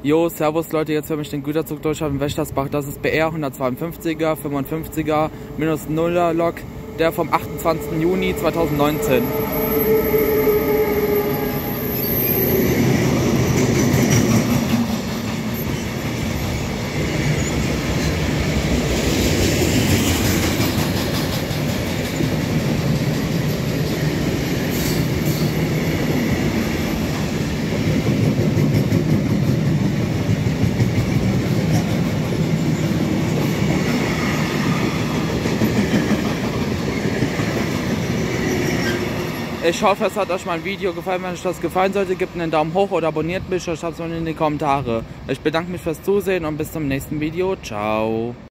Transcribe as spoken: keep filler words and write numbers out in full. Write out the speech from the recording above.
Jo, servus Leute, jetzt für mich den Güterzug durch auf dem Wächtersbach. Das ist B R hundertzweiundfünfziger, fünfundfünfziger, minus nuller Lok, der vom achtundzwanzigsten Juni zweitausendneunzehn. Ich hoffe, es hat euch mein Video gefallen. Wenn euch das gefallen sollte, gebt einen Daumen hoch oder abonniert mich oder schreibt es in die Kommentare. Ich bedanke mich fürs Zusehen und bis zum nächsten Video. Ciao.